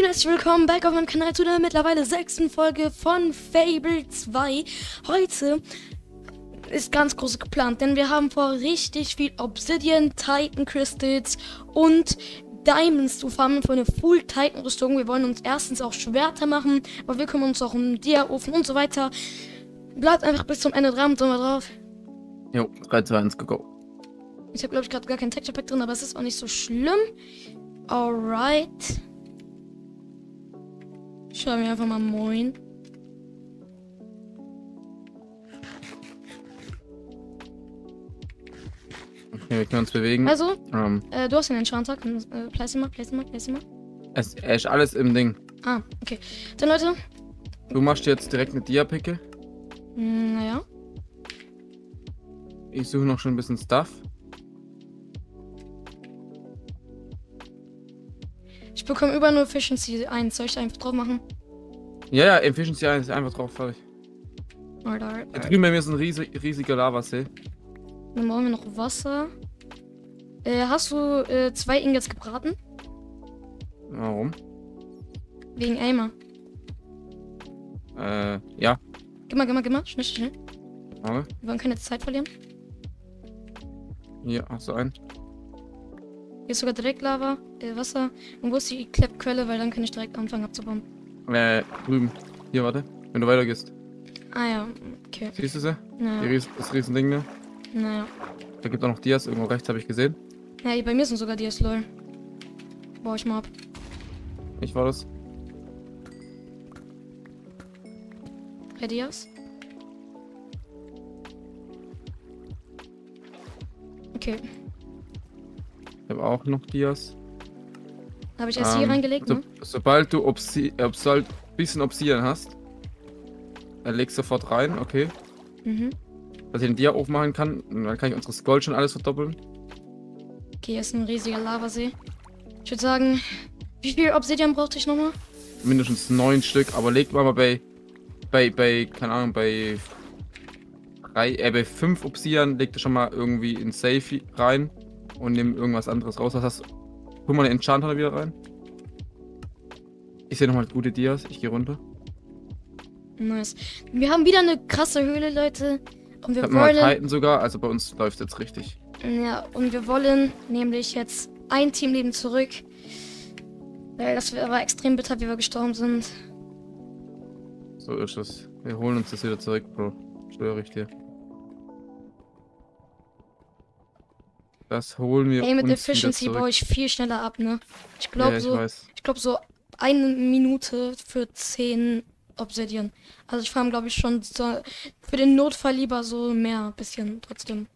herzlich willkommen back auf meinem Kanal zu der mittlerweile 6. Folge von Fable 2. Heute ist ganz groß geplant, denn wir haben vor, richtig viel Obsidian, Titan Crystals und Diamonds zu farmen für eine Full Titan Rüstung. Wir wollen uns erstens auch Schwerter machen, aber wir kümmern uns auch um Dia-Ofen und so weiter. Bleibt einfach bis zum Ende dran, sind wir drauf. Jo, 3, 2, 1, go. Ich habe, glaube ich, gerade gar kein Texture Pack drin, aber es ist auch nicht so schlimm. Alright. Schreiben wir einfach mal Moin. Okay, wir können uns bewegen. Also, du hast den Enchanter. Place ihn mal. Es ist alles im Ding. Ah, okay. Dann, Leute. Du machst jetzt direkt eine Dia-Picke. Naja. Ich suche noch schon ein bisschen Stuff. Ich bekomme überall nur Efficiency 1. Soll ich da einfach drauf machen? Ja, Efficiency 1 ist einfach drauf, fertig. Alright. Da drüben bei mir ist ein riesiger Lavasee. Dann brauchen wir noch Wasser. Hast du 2 Ingots gebraten? Warum? Wegen Aimer. Ja. Gib mal. Schnell. Warte. Wir wollen keine Zeit verlieren. Hier, hast du einen? Hier ist sogar direkt Lava, Wasser. Und wo ist die Quelle, weil dann kann ich direkt anfangen abzubauen. Drüben. Hier, warte. Wenn du weitergehst. Ah ja, okay. Siehst du sie? Naja. Das Riesending da. Naja. Da gibt auch noch Dias. Irgendwo rechts habe ich gesehen. Ja, bei mir sind sogar Dias, lol. Baue ich mal ab. Ich war das. Dias? Okay. Ich habe auch noch Dias. Habe ich erst hier reingelegt, ne? Sobald du ein bisschen Obsidian hast, legst sofort rein, okay. Mhm. Dass ich den Dia aufmachen kann, und dann kann ich unsere Gold schon alles verdoppeln. Okay, hier ist ein riesiger Lavasee. Ich würde sagen, wie viel Obsidian brauchte ich nochmal? Mindestens 9 Stück, aber legt mal bei keine Ahnung, bei 5 Obsidian, legt ihr schon mal irgendwie in Safe rein und nimm irgendwas anderes raus. Was hast du? Guck mal den Enchanter wieder rein. Ich sehe nochmal gute Dias, ich gehe runter. Nice. Wir haben wieder eine krasse Höhle, Leute. Und wir Ich hab mal wollen... Titan sogar, also bei uns läuft jetzt richtig. Ja, und wir wollen nämlich jetzt ein Teamleben zurück. Weil das war extrem bitter, wie wir gestorben sind. So ist es. Wir holen uns das wieder zurück, Bro. Schwöre ich dir. Das holen wir Ey, mit uns Efficiency wieder baue zurück. ich viel schneller ab, ne? Ich Ja, glaube ich weiß. so 1 Minute für 10 Obsidian. Also ich farm, glaube ich, schon so für den Notfall lieber so mehr, bisschen trotzdem.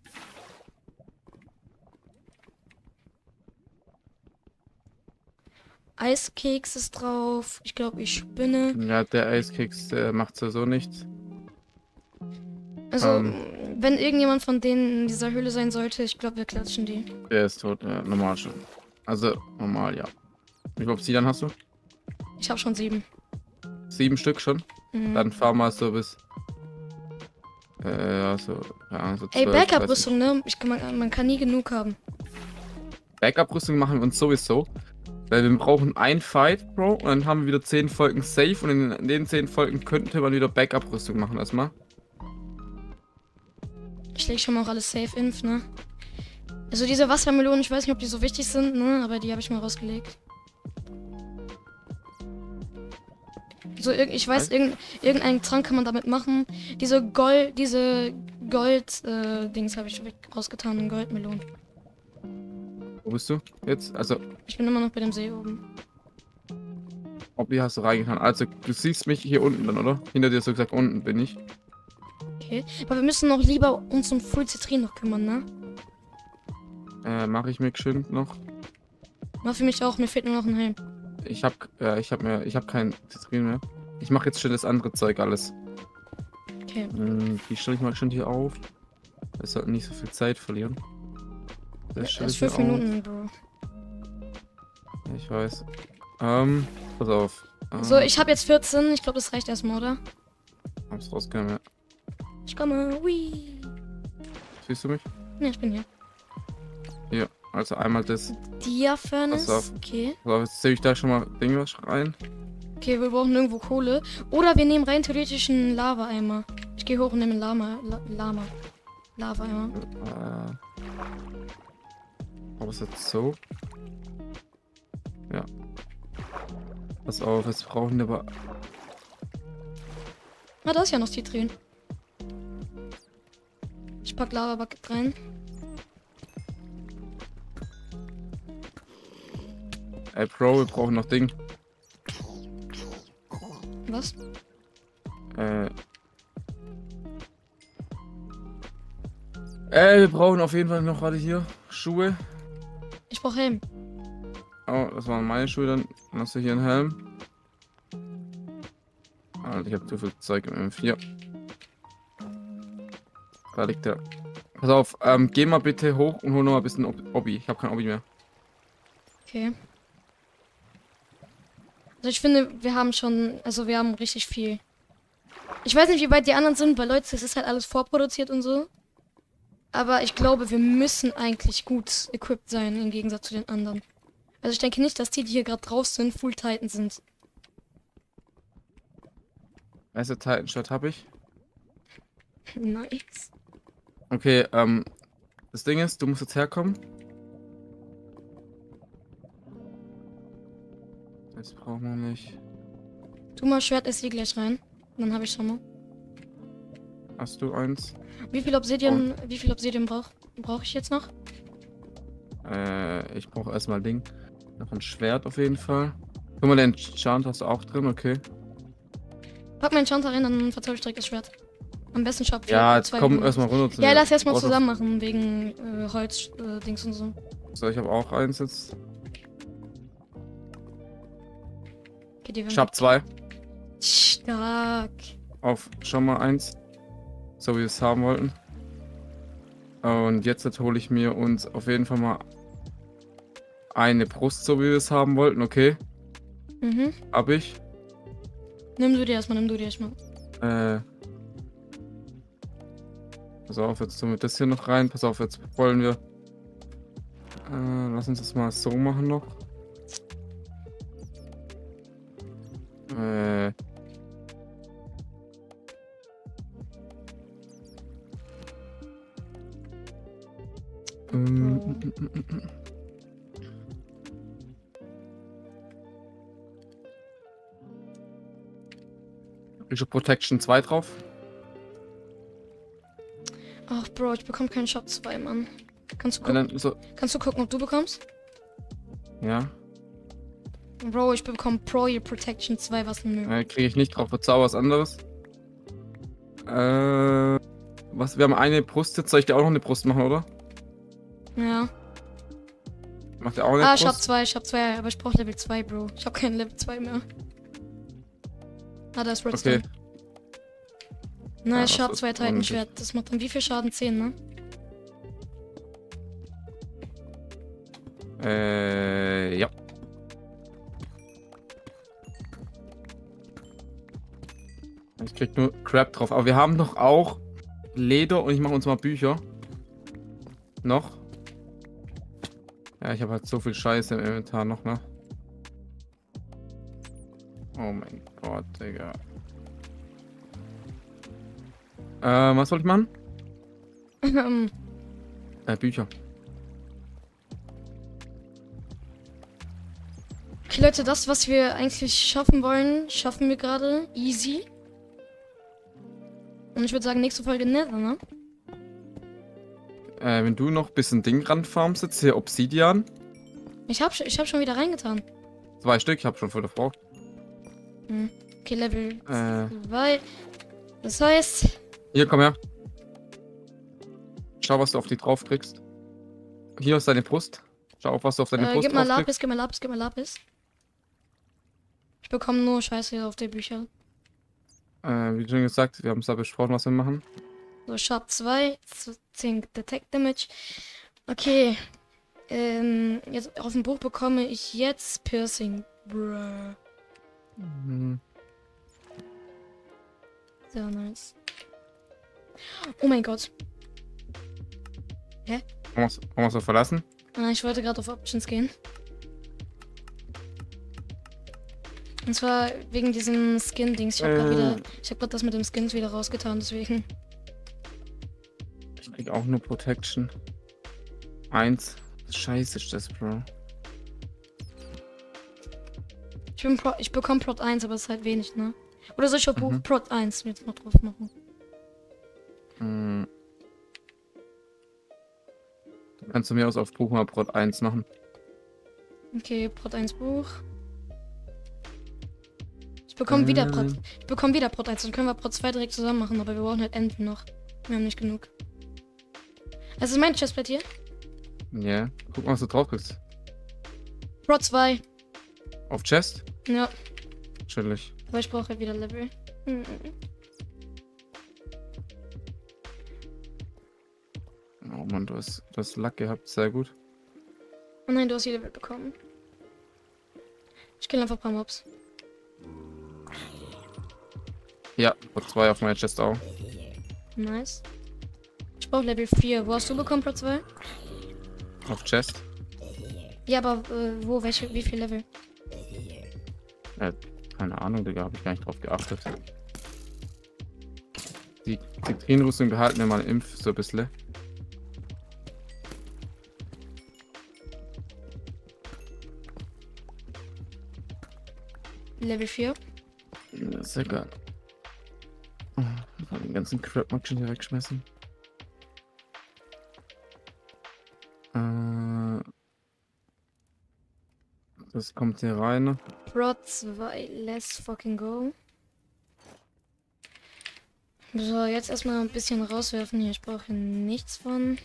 Eiskeks ist drauf. Ich glaube, ich spinne. Ja, der Eiskeks, der macht sowieso nichts. Also, wenn irgendjemand von denen in dieser Höhle sein sollte, ich glaube, wir klatschen die. Der ist tot, ja, normal schon. Also, normal, ja. Wie viel Obsidian hast du? Ich habe schon 7. 7 Stück schon? Mhm. Dann fahr mal so bis... ja, so 12, Ey, weiß Backup-Rüstung, ne? Man kann nie genug haben. Backup-Rüstung machen wir uns sowieso. Weil wir brauchen einen Fight, Bro, und dann haben wir wieder 10 Folgen safe und in den 10 Folgen könnte man wieder Backup-Rüstung machen erstmal. Ich lege schon mal auch alles safe inf, ne? Also diese Wassermelonen, ich weiß nicht, ob die so wichtig sind, ne? Aber die habe ich mal rausgelegt. So, ich weiß, irgendeinen Trank kann man damit machen. Diese Gold-Dings habe ich rausgetan in Goldmelonen. Wo bist du jetzt? Also, Ich bin immer noch bei dem See oben. Obby hast du reingetan. Also, du siehst mich hier unten dann, oder? Hinter dir so gesagt, unten bin ich. Okay. Aber wir müssen noch lieber uns um Full Zitrin noch kümmern, ne? Mache ich mir geschwind noch. Mach für mich auch, mir fehlt nur noch ein Helm. Ich hab kein Zitrin mehr. Ich mache jetzt schon das andere Zeug alles. Okay. Die stelle ich mal schon hier auf. Wir sollten nicht so viel Zeit verlieren. Das stelle Das ich ist hier 5 auf. Minuten, Bro. Ja, ich weiß. Pass auf. So, ich habe jetzt 14. Ich glaube, das reicht erstmal, oder? Hab's rausgenommen, ja. Ich komme. Hui. Siehst du mich? Ne, ich bin hier. Hier. Also einmal das. Dia Pass Furnace. auf. Okay. So, jetzt zähle ich da schon mal Dinge rein. Okay, wir brauchen irgendwo Kohle. Oder wir nehmen rein theoretisch einen Lava-Eimer. Ich gehe hoch und nehme einen Lava-Eimer. Aber ist jetzt so? Ja. Pass auf, jetzt brauchen wir aber. Ah, da ist ja noch Citrin. Ich pack Lava-Bucket rein. Ey, Bro, wir brauchen noch Ding. Was? Wir brauchen auf jeden Fall noch gerade hier Schuhe. Ich brauche Helm. Oh, das waren meine Schuhe, dann hast du hier einen Helm. Alter, ich habe zu viel Zeug im M4. Da liegt der. Pass auf, geh mal bitte hoch und hol noch mal ein bisschen Obby. Ich habe kein Obby mehr. Okay. Also ich finde, wir haben schon, also wir haben richtig viel. Ich weiß nicht, wie weit die anderen sind, weil Leute, es ist halt alles vorproduziert und so. Aber ich glaube, wir müssen eigentlich gut equipped sein, im Gegensatz zu den anderen. Also ich denke nicht, dass die hier gerade drauf sind, Full Titan sind. Weißt du, Titan-Shirt habe ich. Nice. Okay, das Ding ist, du musst jetzt herkommen. Das brauchen wir nicht. Tu mal Schwert SE gleich rein. Dann habe ich schon mal. Hast du eins? Wie viel Obsidian brauche ich jetzt noch? Ich brauche erstmal Ding. Noch ein Schwert auf jeden Fall. Guck mal, den Enchant hast du auch drin, okay. Pack meinen Enchanter rein, dann verzauber ich direkt das Schwert. Am besten Shop. Ja, jetzt komm erstmal runter zu Ja, mir. lass erstmal zusammen machen, wegen Holz, Dings und so. So, ich habe auch eins jetzt. Okay, die Ich hab zwei. Stark. Auf schon mal eins. So wie wir es haben wollten. Und jetzt hole ich mir uns auf jeden Fall mal eine Brust, so wie wir es haben wollten, okay? Mhm. Hab ich. Nimm du dir erstmal. Pass auf, jetzt tun wir das hier noch rein. Pass auf, jetzt wollen wir. Lass uns das mal so machen noch. Kriegst du Protection 2 drauf? Ach, Bro, ich bekomme keinen Shop 2, Mann. Kannst du gucken? Kannst du gucken, ob du bekommst? Ja. Bro, ich bekomme Pro Year Protection 2, was ein Müll. Kriege ich nicht drauf. Verzauber was anderes. Was? Wir haben eine Brust jetzt. Soll ich dir auch noch eine Brust machen, oder? Ja. Macht der auch eine Brust? Ich hab 2, aber ich brauche Level 2, Bro. Ich habe kein Level 2 mehr. Ah, da ist Redstone. Okay. Nice, Ja, Sharp 2 Titan-Schwert. Das macht dann wie viel Schaden? 10, ne? Ja. Ich krieg nur Crap drauf. Aber wir haben doch auch Leder und ich mache uns mal Bücher. Noch. Ja, ich habe halt so viel Scheiße im Inventar noch, ne? Oh mein Gott, Digga. Was soll ich machen? Bücher. Okay, Leute, das, was wir eigentlich schaffen wollen, schaffen wir gerade. Easy. Und ich würde sagen, nächste Folge Nether, ne? Wenn du noch ein bisschen Ding ranfarmst, jetzt hier Obsidian. Ich hab schon wieder reingetan. 2 Stück, ich hab schon voll verbraucht. Okay, Level 2. Das heißt... Hier, komm her. Schau, was du auf die drauf kriegst. Hier ist deine Brust. Schau auf, was du auf deine Brust gib mal drauf Lapis, gib mal Lapis. Ich bekomme nur Scheiße auf die Bücher. Wie schon gesagt, wir haben es da besprochen, was wir machen. So, Sharp 2, 10 Detect Damage. Okay. Jetzt auf dem Buch bekomme ich jetzt Piercing. Bruh. Sehr nice. Oh mein Gott. Hä? Wollen wir so verlassen? Ah, ich wollte gerade auf Options gehen. Und zwar wegen diesem Skin-Dings. Ich hab grad das mit dem Skins wieder rausgetan, deswegen. Ich krieg auch nur Protection. 1. Scheiße ist das, Bro. Ich bekomme Prot 1, aber es ist halt wenig, ne? Oder soll ich auf Prot 1 jetzt noch drauf machen? Hm. Dann kannst du mir aus auf Buch mal Prot 1 machen. Okay, Prot 1 Buch. Ich bekomme wieder Prot 1. Dann können wir Prot 2 direkt zusammen machen, aber wir brauchen halt Enden noch. Wir haben nicht genug. Das ist mein Chestplate hier. Ja. Yeah. Guck mal, was du drauf kriegst. Prot 2. Auf Chest? Ja. Chillig. Aber ich brauche halt wieder Level. Oh Mann, du hast Luck gehabt. Sehr gut. Oh nein, du hast hier Level bekommen. Ich kill einfach ein paar Mobs. Ja, Prot 2 auf meiner Chest auch. Nice. Ich brauche Level 4. Wo hast du bekommen, Prot 2? Auf Chest? Ja, aber wo? Wie viel Level? Keine Ahnung, Digga, habe ich gar nicht drauf geachtet. Die Ziktrinrüstung behalten wir mal Impf so ein bisschen. Level 4. Ja, ist egal. Oh, den ganzen Crap mag schon hier wegschmeißen. Das kommt hier rein. Prot 2, let's fucking go. So, jetzt erstmal ein bisschen rauswerfen hier. Ich brauche hier nichts von.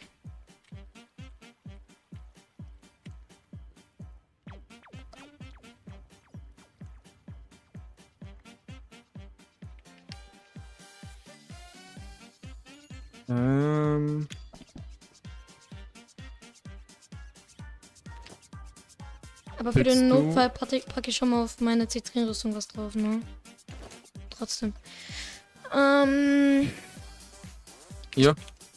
Aber für den Notfall packe ich schon mal auf meine Zitrinrüstung was drauf, ne? Trotzdem. Ja.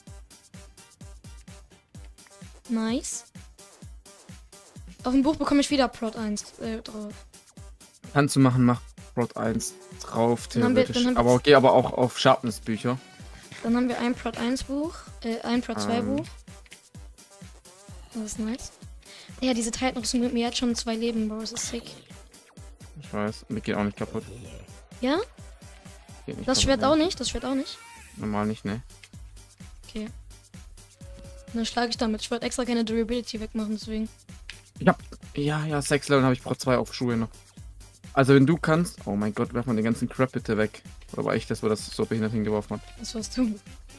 Nice. Auf dem Buch bekomme ich wieder Prot 1 drauf. Kannst du machen, mach Prot 1 drauf, theoretisch. Dann Geh aber auch auf Sharpness-Bücher. Dann haben wir ein Prot 1 Buch, ein Prot 2 Buch. Das ist nice. Ja, diese Titanrüstung gibt mir jetzt schon 2 Leben, Bro. Das ist sick. Ich weiß, mir geht auch nicht kaputt. Ja? Geht nicht Das kaputt, Schwert ne? auch nicht? Das Schwert auch nicht? Normal nicht, ne? Okay. Dann schlage ich damit. Ich wollte extra keine Durability wegmachen, deswegen. Ja, 6 Level habe ich Prot 2 auf Schuhe noch. Also wenn du kannst... Oh mein Gott, werf mal den ganzen Crap bitte weg. Oder war ich das, wo das so behindert hingeworfen hat? Das warst du.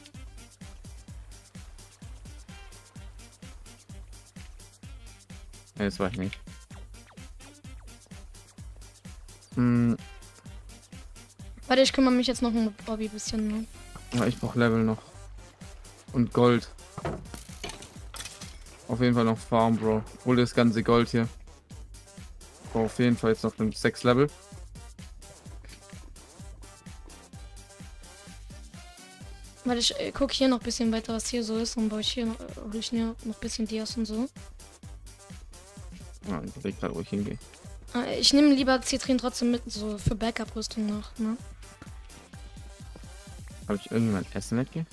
Ne, das war ich nicht. Warte, ich kümmere mich jetzt noch um Bobby ein bisschen, ne? Ja, ich brauche Level noch. Und Gold. Auf jeden Fall noch Farm, Bro. Hol das ganze Gold hier. Brauche auf jeden Fall jetzt noch 6 Level. Weil ich gucke hier noch ein bisschen weiter, was hier so ist. Und baue ich hier noch ein bisschen Dias und so. Ja, ich überlege gerade, wo ich hingehe. Ich nehme lieber Zitrin trotzdem mit, so für Backup-Rüstung noch, ne? Habe ich irgendjemand Essen weggegeben?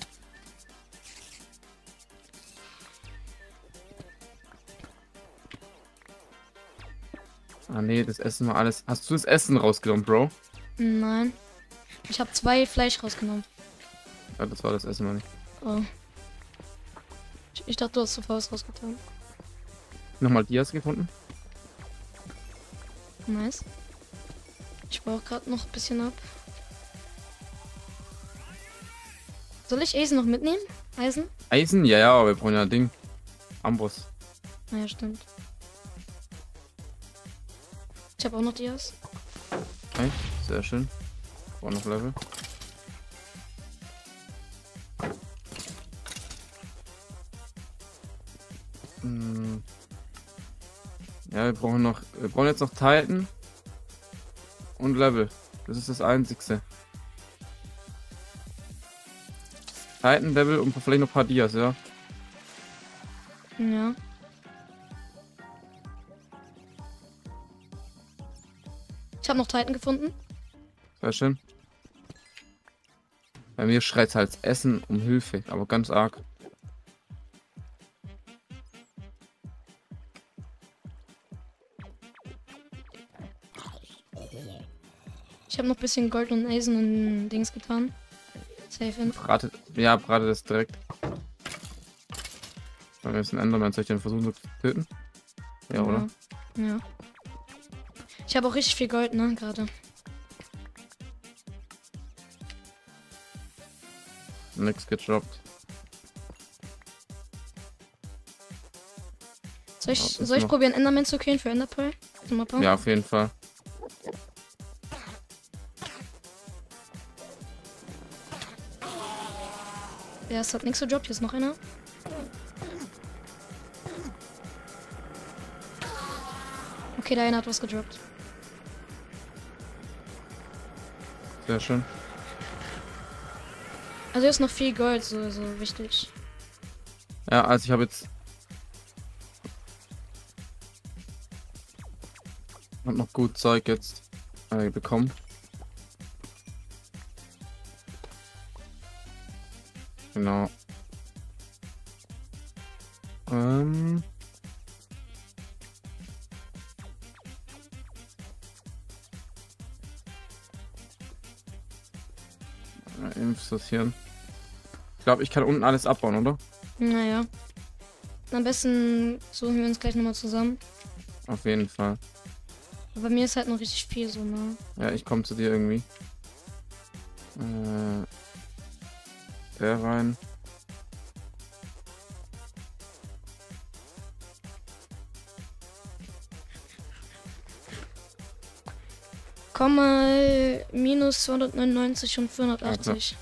Ah nee, das Essen war alles. Hast du das Essen rausgenommen, Bro? Nein. Ich habe 2 Fleisch rausgenommen. Ja, das war das Essen noch nicht. Oh. Ich dachte, du hast zuvor was rausgetan. Nochmal Dias gefunden? Nice. Ich baue gerade noch ein bisschen ab. Soll ich Eisen noch mitnehmen? Eisen? Eisen? Ja, ja, aber wir brauchen ja ein Ding. Amboss. Naja, stimmt. Ich habe auch noch Dias. Okay, sehr schön. Brauchen noch Level. Ja, wir brauchen jetzt noch Titan und Level. Das ist das Einzigste. Titan, Level und vielleicht noch ein paar Dias, ja. Ja. habe noch Titan gefunden. Sehr schön. Bei mir schreit halt Essen um Hilfe, aber ganz arg. Ich habe noch ein bisschen Gold und Eisen in Dings getan. Safe in. Brate das direkt. Weil wir sind Enderman, soll ich den versuchen zu töten? Ja, oder? Ja. Ich habe auch richtig viel Gold, ne, gerade. Nix gedroppt. Soll ich probieren, Enderman zu killen für Enderpearl? Ja, auf jeden Fall. Ja, es hat nichts gedroppt, hier ist noch einer. Okay, der eine hat was gedroppt. Sehr schön. Also hier ist noch viel Gold, so wichtig. Ja, also ich habe jetzt... Hab noch gut Zeug jetzt bekommen. Genau. Sortieren. Ich glaube, ich kann unten alles abbauen, oder? Naja. Am besten suchen wir uns gleich nochmal zusammen. Auf jeden Fall. Aber bei mir ist halt noch richtig viel so, ne? Ja, ich komme zu dir irgendwie. Der rein. Komm mal, minus 299 und 480.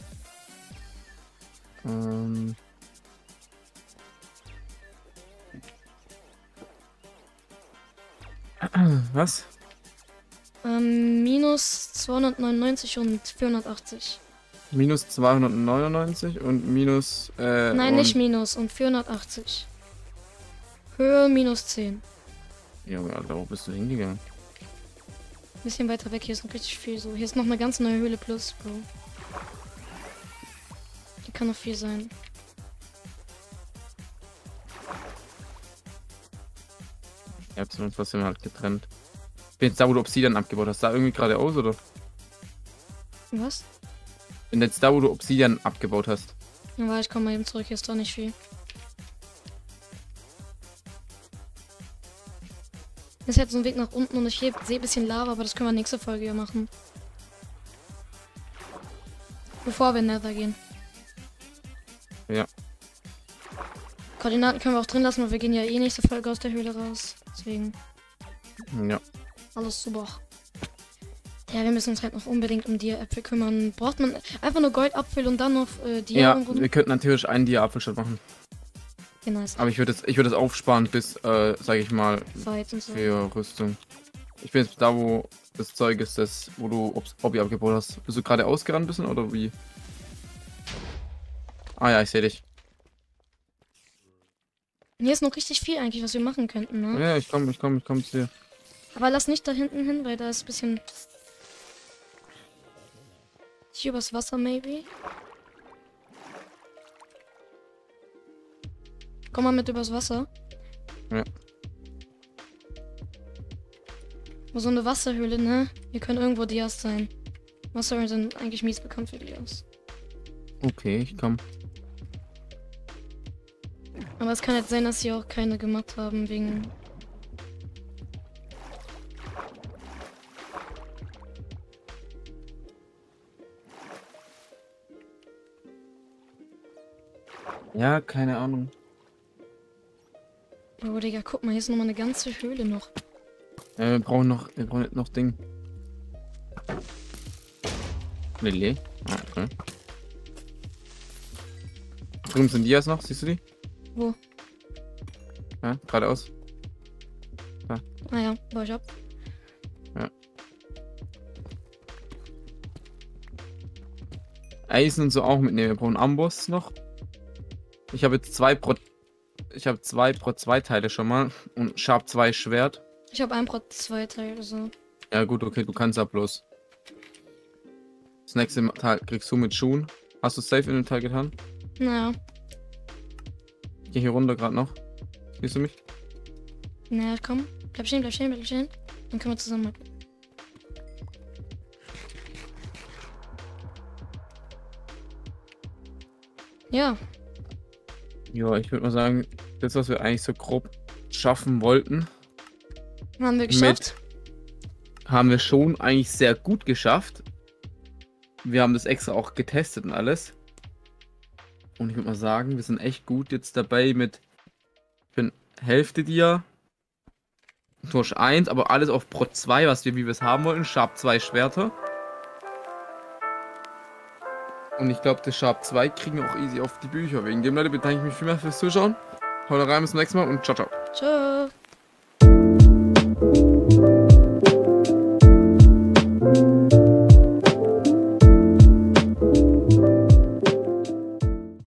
Was? Minus 299 und 480. Minus 299 und minus... Nein, nicht minus und 480. Höhe minus 10. Junge, Alter, wo bist du hingegangen? Bisschen weiter weg, hier ist noch richtig viel so. Hier ist noch eine ganz neue Höhle plus, Bro. Hier kann noch viel sein. Ich hab's uns trotzdem halt getrennt. Bin jetzt da, wo du Obsidian abgebaut hast. Da irgendwie geradeaus, oder? Was? Bin jetzt da, wo du Obsidian abgebaut hast. Ja, ich komme mal eben zurück, hier ist doch nicht viel. Ist jetzt so ein Weg nach unten und ich sehe ein bisschen Lava, aber das können wir nächste Folge ja machen. Bevor wir in Nether gehen. Ja. Koordinaten können wir auch drin lassen, weil wir gehen ja eh nächste Folge aus der Höhle raus. Deswegen. Ja. Alles super. Ja, wir müssen uns halt noch unbedingt um Dia-Äpfel kümmern. Braucht man einfach nur Goldapfel und dann noch Dia? Ja, wir könnten natürlich einen Dia-Apfelstadt machen. Ja, nice. Aber ich würde das aufsparen bis, sag ich mal, Fight und so. für Rüstung. Ich bin jetzt da, wo das Zeug ist, wo du Obby abgebaut hast. Bist du gerade ausgerannt bisschen oder wie? Ah ja, ich sehe dich. Hier ist noch richtig viel eigentlich, was wir machen könnten, ne? Ja, ich komm zu dir. Aber lass nicht da hinten hin, weil da ist ein bisschen... Hier übers Wasser, maybe? Komm mal mit übers Wasser. Ja. So eine Wasserhöhle, ne? Hier können irgendwo Dias sein. Wasserhöhlen sind eigentlich mies bekannt für Dias. Okay, ich komm. Aber es kann jetzt sein, dass sie auch keine gemacht haben, wegen... Ja, keine Ahnung. Oh, Digga, guck mal, hier ist nochmal eine ganze Höhle noch. Wir brauchen noch Ding. Lilly. Ah, okay. Drüben sind Dias noch, siehst du die? Wo? Ja, geradeaus. Ah ja, baue ich ab. Ja. Eisen und so auch mitnehmen. Wir brauchen Amboss noch. Ich habe jetzt 2 Pro 2 Teile schon mal und Sharp 2 Schwert. Ich habe 1 Pro 2 Teile, so. Ja gut, okay, du kannst ja bloß. Das nächste Teil kriegst du mit Schuhen. Hast du safe in den Teil getan? Naja. Ich geh hier runter gerade noch. Siehst du mich? Naja, komm. Bleib stehen, bleib stehen, bleib stehen. Dann können wir zusammen mal. Ja. Ja, ich würde mal sagen, das, was wir eigentlich so grob schaffen wollten, Haben wir geschafft. haben wir schon eigentlich sehr gut geschafft. Wir haben das extra auch getestet und alles. Und ich würde mal sagen, wir sind echt gut jetzt dabei mit. Ich bin Hälfte dir. Torsch 1, aber alles auf Pro 2, wie wir es haben wollten. Sharp 2 Schwerter. Und ich glaube, das Sharp 2 kriegen wir auch easy auf die Bücher. Wegen dem, Leute, bedanke ich mich vielmals fürs Zuschauen. Haut rein, bis zum nächsten Mal und ciao, ciao. Ciao.